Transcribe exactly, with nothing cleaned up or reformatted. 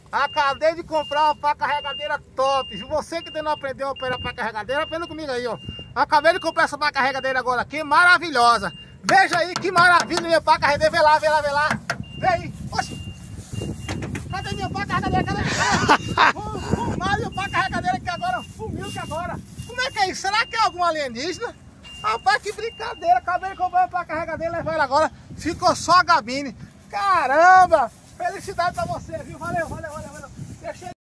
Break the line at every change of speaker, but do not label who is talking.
Acabei de comprar uma pá carregadeira top. Você que ainda não aprendeu a operar pá carregadeira, aprenda comigo aí, ó. Acabei de comprar essa pá carregadeira agora aqui, maravilhosa. Veja aí que maravilha minha pá carregadeira. Vê lá, vê lá, vê lá. Vê aí. Oxi. Cadê minha pá carregadeira? Cadê? Fumaram minha pá carregadeira aqui agora. Sumiu que agora. Como é que é isso? Será que é algum alienígena? Rapaz, que brincadeira. Acabei de comprar uma pá carregadeira, levar ela agora. Ficou só a gabine. Caramba! Felicidade pra você, viu? Valeu, valeu, valeu, valeu. Deixa